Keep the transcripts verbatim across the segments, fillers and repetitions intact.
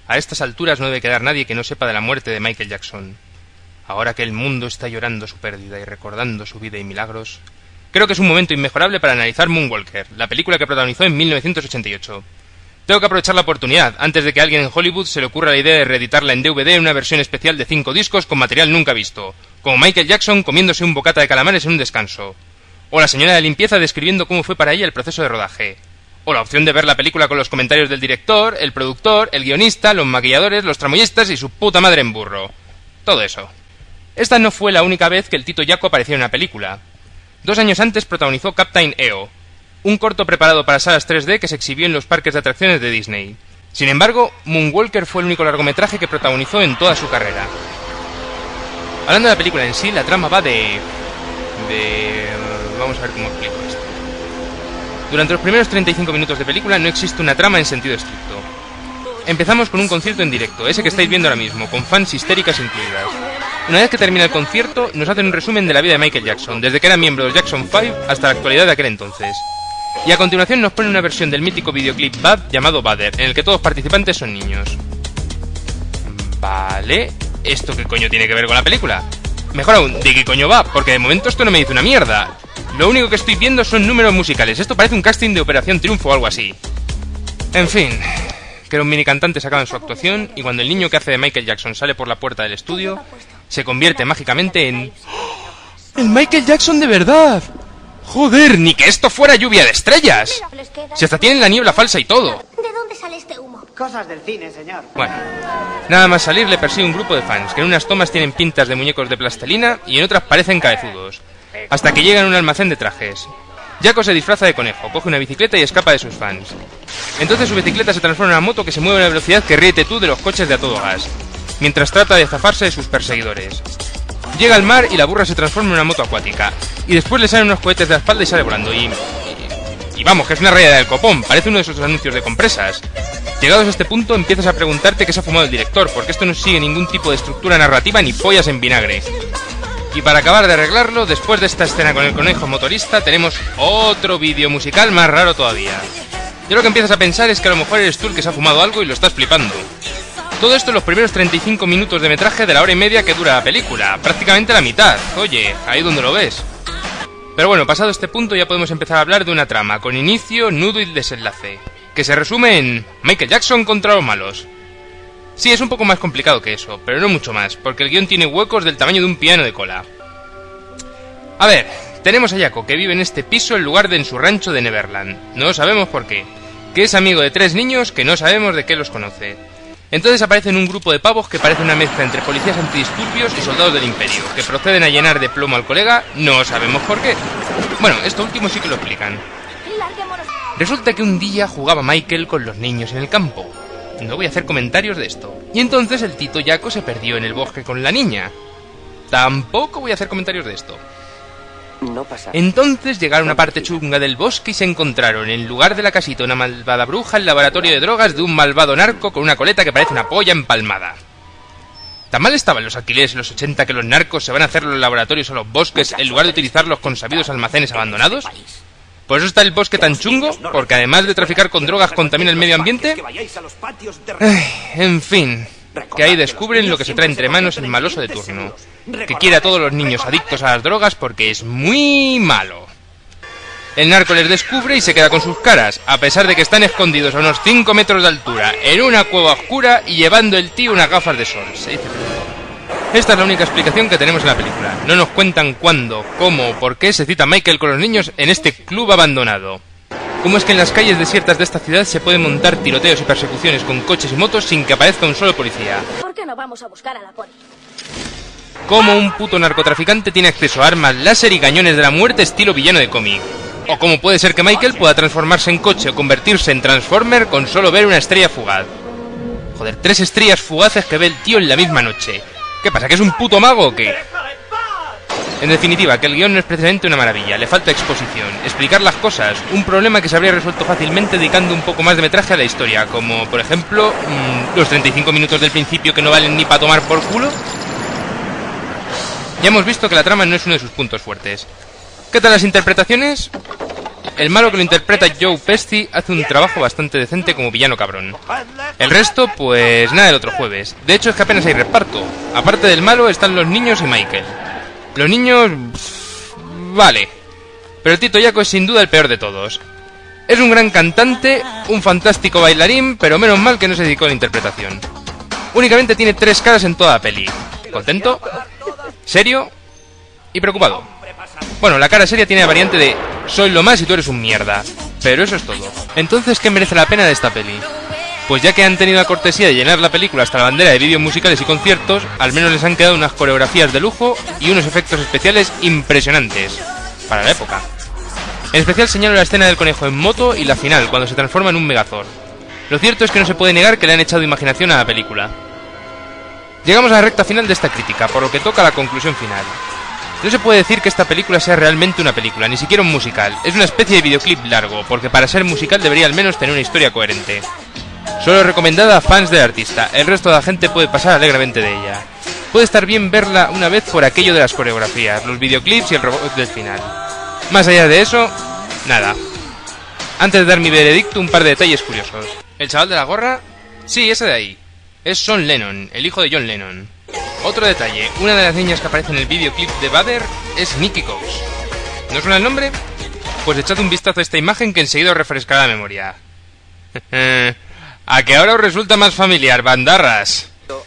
A estas alturas no debe quedar nadie que no sepa de la muerte de Michael Jackson. Ahora que el mundo está llorando su pérdida y recordando su vida y milagros, creo que es un momento inmejorable para analizar Moonwalker, la película que protagonizó en mil novecientos ochenta y ocho. Tengo que aprovechar la oportunidad, antes de que a alguien en Hollywood se le ocurra la idea de reeditarla en D V D en una versión especial de cinco discos con material nunca visto, como Michael Jackson comiéndose un bocata de calamares en un descanso, o la señora de limpieza describiendo cómo fue para ella el proceso de rodaje, o la opción de ver la película con los comentarios del director, el productor, el guionista, los maquilladores, los tramoyistas y su puta madre en burro. Todo eso. Esta no fue la única vez que el Tito Yako apareció en una película. Dos años antes protagonizó Captain E O, un corto preparado para salas tres D que se exhibió en los parques de atracciones de Disney. Sin embargo, Moonwalker fue el único largometraje que protagonizó en toda su carrera. Hablando de la película en sí, la trama va de... de... vamos a ver cómo explico esto. Durante los primeros treinta y cinco minutos de película no existe una trama en sentido estricto. Empezamos con un concierto en directo, ese que estáis viendo ahora mismo, con fans histéricas incluidas. Una vez que termina el concierto, nos hacen un resumen de la vida de Michael Jackson, desde que era miembro de los Jackson cinco hasta la actualidad de aquel entonces. Y a continuación nos ponen una versión del mítico videoclip Bad llamado Badder, en el que todos los participantes son niños. Vale, ¿esto qué coño tiene que ver con la película? Mejor aún, ¿de qué coño va? Porque de momento esto no me dice una mierda. Lo único que estoy viendo son números musicales, esto parece un casting de Operación Triunfo o algo así. En fin, que los mini cantantes acaban su actuación y cuando el niño que hace de Michael Jackson sale por la puerta del estudio, se convierte mágicamente en... ¡el Michael Jackson de verdad! ¡Joder! ¡Ni que esto fuera lluvia de estrellas! Si hasta tienen la niebla falsa y todo. ¿De dónde sale este humo? Cosas del cine, señor. Bueno, nada más salir le persigue un grupo de fans, que en unas tomas tienen pintas de muñecos de plastilina y en otras parecen cabezudos, hasta que llegan a un almacén de trajes. Jaco se disfraza de conejo, coge una bicicleta y escapa de sus fans. Entonces su bicicleta se transforma en una moto que se mueve a una velocidad que ríete tú de los coches de a todo gas, mientras trata de zafarse de sus perseguidores. Llega al mar y la burra se transforma en una moto acuática, y después le salen unos cohetes de la espalda y sale volando, y... Y, y vamos, que es una rayada del copón, parece uno de esos anuncios de compresas. Llegados a este punto empiezas a preguntarte qué se ha fumado el director, porque esto no sigue ningún tipo de estructura narrativa ni pollas en vinagre. Y para acabar de arreglarlo, después de esta escena con el conejo motorista, tenemos otro vídeo musical más raro todavía. Yo lo que empiezas a pensar es que a lo mejor eres tú el que se ha fumado algo y lo estás flipando. Todo esto en los primeros treinta y cinco minutos de metraje de la hora y media que dura la película, prácticamente la mitad. Oye, ahí donde lo ves. Pero bueno, pasado este punto ya podemos empezar a hablar de una trama, con inicio, nudo y desenlace, que se resume en Michael Jackson contra los malos. Sí, es un poco más complicado que eso, pero no mucho más, porque el guión tiene huecos del tamaño de un piano de cola. A ver, tenemos a Jaco, que vive en este piso en lugar de en su rancho de Neverland. No sabemos por qué. Que es amigo de tres niños que no sabemos de qué los conoce. Entonces aparecen un grupo de pavos que parece una mezcla entre policías antidisturbios y soldados del imperio, que proceden a llenar de plomo al colega, no sabemos por qué. Bueno, esto último sí que lo explican. Resulta que un día jugaba Michael con los niños en el campo. No voy a hacer comentarios de esto. Y entonces el Tito Jaco se perdió en el bosque con la niña. Tampoco voy a hacer comentarios de esto. No pasa. Entonces llegaron a una parte chunga del bosque y se encontraron, en lugar de la casita, una malvada bruja, el laboratorio de drogas de un malvado narco con una coleta que parece una polla empalmada. ¿Tan mal estaban los alquileres en los ochenta que los narcos se van a hacer los laboratorios a los bosques en lugar de utilizarlos con sabidos almacenes abandonados? ¿Por eso está el bosque tan chungo? ¿Porque además de traficar con drogas contamina el medio ambiente? Ay, en fin, que ahí descubren lo que se trae entre manos el maloso de turno, que quiere a todos los niños adictos a las drogas porque es muy malo. El narco les descubre y se queda con sus caras, a pesar de que están escondidos a unos cinco metros de altura, en una cueva oscura y llevando el tío unas gafas de sol. Se dice pronto. Esta es la única explicación que tenemos en la película. No nos cuentan cuándo, cómo o por qué se cita Michael con los niños en este club abandonado. ¿Cómo es que en las calles desiertas de esta ciudad se pueden montar tiroteos y persecuciones con coches y motos sin que aparezca un solo policía? ¿Por qué no vamos a buscar a la poli? ¿Cómo un puto narcotraficante tiene acceso a armas láser y cañones de la muerte estilo villano de cómic? ¿O cómo puede ser que Michael pueda transformarse en coche o convertirse en Transformer con solo ver una estrella fugaz? Joder, tres estrellas fugaces que ve el tío en la misma noche. ¿Qué pasa, que es un puto mago o qué? En definitiva, que el guión no es precisamente una maravilla, le falta exposición, explicar las cosas, un problema que se habría resuelto fácilmente dedicando un poco más de metraje a la historia, como, por ejemplo, mmm, los treinta y cinco minutos del principio que no valen ni para tomar por culo. Ya hemos visto que la trama no es uno de sus puntos fuertes. ¿Qué tal las interpretaciones? El malo que lo interpreta Joe Pesci hace un trabajo bastante decente como villano cabrón. El resto, pues nada del otro jueves. De hecho es que apenas hay reparto. Aparte del malo están los niños y Michael. Los niños... vale. Pero el Tito Yaco es sin duda el peor de todos. Es un gran cantante, un fantástico bailarín, pero menos mal que no se dedicó a la interpretación. Únicamente tiene tres caras en toda la peli. ¿Contento? ¿Serio? Y preocupado. Bueno, la cara seria tiene la variante de soy lo más y tú eres un mierda. Pero eso es todo. Entonces, ¿qué merece la pena de esta peli? Pues ya que han tenido la cortesía de llenar la película hasta la bandera de vídeos musicales y conciertos, al menos les han quedado unas coreografías de lujo y unos efectos especiales impresionantes. Para la época. En especial señalo la escena del conejo en moto y la final, cuando se transforma en un Megazord. Lo cierto es que no se puede negar que le han echado imaginación a la película. Llegamos a la recta final de esta crítica, por lo que toca la conclusión final. No se puede decir que esta película sea realmente una película, ni siquiera un musical. Es una especie de videoclip largo, porque para ser musical debería al menos tener una historia coherente. Solo recomendada a fans del artista, el resto de la gente puede pasar alegremente de ella. Puede estar bien verla una vez por aquello de las coreografías, los videoclips y el robot del final. Más allá de eso, nada. Antes de dar mi veredicto, un par de detalles curiosos. ¿El chaval de la gorra? Sí, ese de ahí. Es Sean Lennon, el hijo de John Lennon. Otro detalle, una de las niñas que aparece en el videoclip de Vader es Nikki Cox. ¿No suena el nombre? Pues echad un vistazo a esta imagen que enseguida os refrescará la memoria. ¿A que ahora os resulta más familiar, bandarras?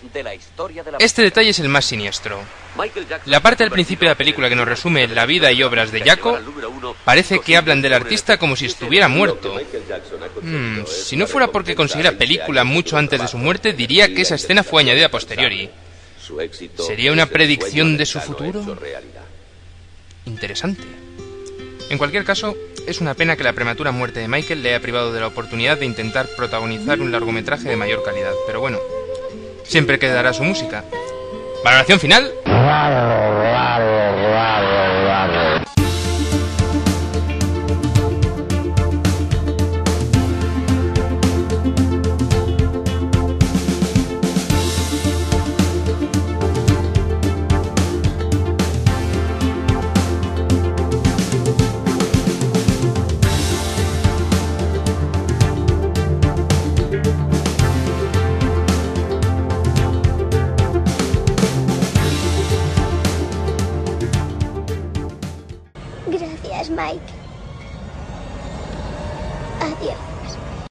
Este detalle es el más siniestro. La parte del principio de la película que nos resume la vida y obras de Jaco parece que hablan del artista como si estuviera muerto. Hmm, si no fuera porque consiguió la película mucho antes de su muerte, diría que esa escena fue añadida a posteriori. ¿Sería una predicción de su futuro? Interesante. En cualquier caso, es una pena que la prematura muerte de Michael le haya privado de la oportunidad de intentar protagonizar un largometraje de mayor calidad. Pero bueno, siempre quedará su música. ¿Valoración final? Gracias, Mike. Adiós.